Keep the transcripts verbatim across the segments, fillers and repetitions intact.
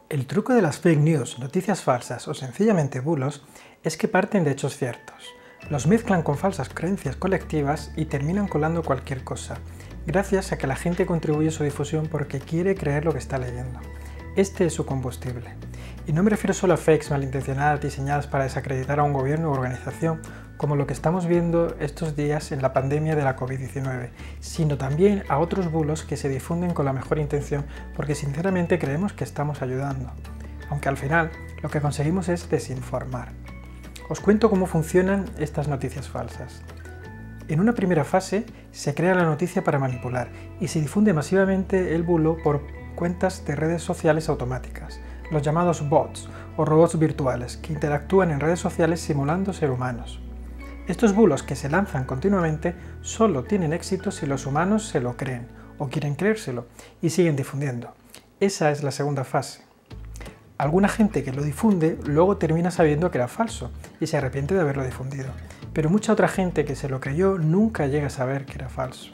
El truco de las fake news, noticias falsas o sencillamente bulos es que parten de hechos ciertos. Los mezclan con falsas creencias colectivas y terminan colando cualquier cosa, gracias a que la gente contribuye a su difusión porque quiere creer lo que está leyendo. Este es su combustible. Y no me refiero solo a fakes malintencionadas diseñadas para desacreditar a un gobierno u organización, como lo que estamos viendo estos días en la pandemia de la COVID diecinueve, sino también a otros bulos que se difunden con la mejor intención porque sinceramente creemos que estamos ayudando, aunque al final lo que conseguimos es desinformar. Os cuento cómo funcionan estas noticias falsas. En una primera fase se crea la noticia para manipular y se difunde masivamente el bulo por cuentas de redes sociales automáticas, los llamados bots o robots virtuales que interactúan en redes sociales simulando ser humanos. Estos bulos que se lanzan continuamente solo tienen éxito si los humanos se lo creen o quieren creérselo y siguen difundiendo. Esa es la segunda fase. Alguna gente que lo difunde luego termina sabiendo que era falso y se arrepiente de haberlo difundido, pero mucha otra gente que se lo creyó nunca llega a saber que era falso.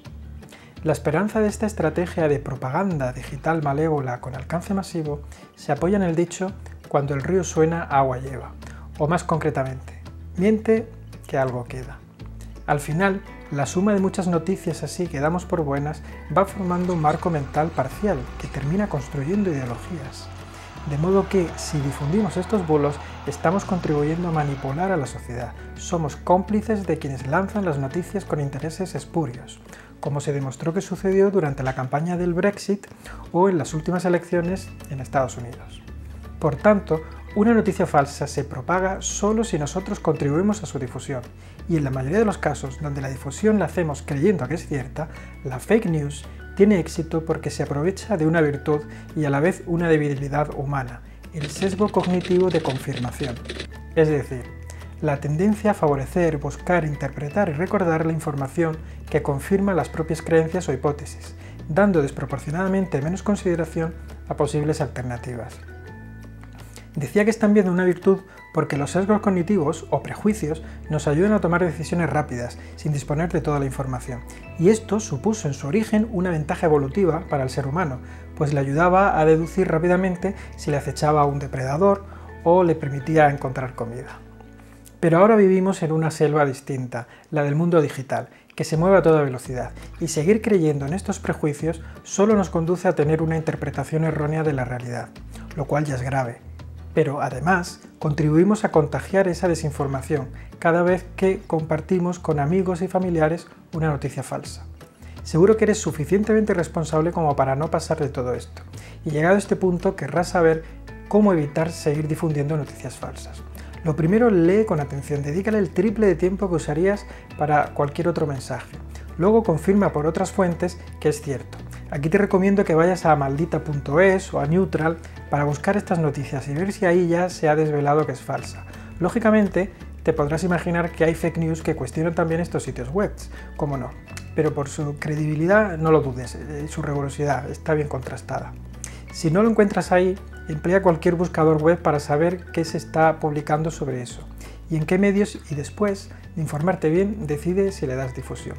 La esperanza de esta estrategia de propaganda digital malévola con alcance masivo se apoya en el dicho «cuando el río suena, agua lleva», o más concretamente, miente que algo queda. Al final, la suma de muchas noticias así que damos por buenas va formando un marco mental parcial que termina construyendo ideologías. De modo que, si difundimos estos bulos, estamos contribuyendo a manipular a la sociedad. Somos cómplices de quienes lanzan las noticias con intereses espurios, como se demostró que sucedió durante la campaña del Brexit o en las últimas elecciones en Estados Unidos. Por tanto, una noticia falsa se propaga solo si nosotros contribuimos a su difusión, y en la mayoría de los casos donde la difusión la hacemos creyendo que es cierta, la fake news tiene éxito porque se aprovecha de una virtud y a la vez una debilidad humana, el sesgo cognitivo de confirmación. Es decir, la tendencia a favorecer, buscar, interpretar y recordar la información que confirma las propias creencias o hipótesis, dando desproporcionadamente menos consideración a posibles alternativas. Decía que es también una virtud porque los sesgos cognitivos o prejuicios nos ayudan a tomar decisiones rápidas, sin disponer de toda la información. Y esto supuso en su origen una ventaja evolutiva para el ser humano, pues le ayudaba a deducir rápidamente si le acechaba un depredador o le permitía encontrar comida. Pero ahora vivimos en una selva distinta, la del mundo digital, que se mueve a toda velocidad, y seguir creyendo en estos prejuicios solo nos conduce a tener una interpretación errónea de la realidad, lo cual ya es grave. Pero además contribuimos a contagiar esa desinformación cada vez que compartimos con amigos y familiares una noticia falsa. Seguro que eres suficientemente responsable como para no pasar de todo esto, y llegado a este punto querrás saber cómo evitar seguir difundiendo noticias falsas. Lo primero, lee con atención, dedícale el triple de tiempo que usarías para cualquier otro mensaje. Luego confirma por otras fuentes que es cierto. Aquí te recomiendo que vayas a maldita punto es o a Neutral para buscar estas noticias y ver si ahí ya se ha desvelado que es falsa. Lógicamente, te podrás imaginar que hay fake news que cuestionan también estos sitios web, cómo no, pero por su credibilidad no lo dudes, su rigurosidad está bien contrastada. Si no lo encuentras ahí, emplea cualquier buscador web para saber qué se está publicando sobre eso y en qué medios, y después de informarte bien, decide si le das difusión.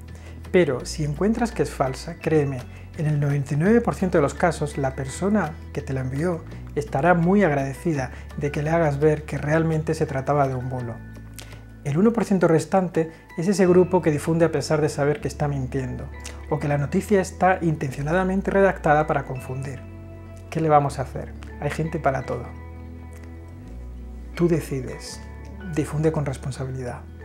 Pero si encuentras que es falsa, créeme, en el noventa y nueve por ciento de los casos la persona que te la envió estará muy agradecida de que le hagas ver que realmente se trataba de un bulo. El uno por ciento restante es ese grupo que difunde a pesar de saber que está mintiendo, o que la noticia está intencionadamente redactada para confundir. ¿Qué le vamos a hacer? Hay gente para todo. Tú decides. Difunde con responsabilidad.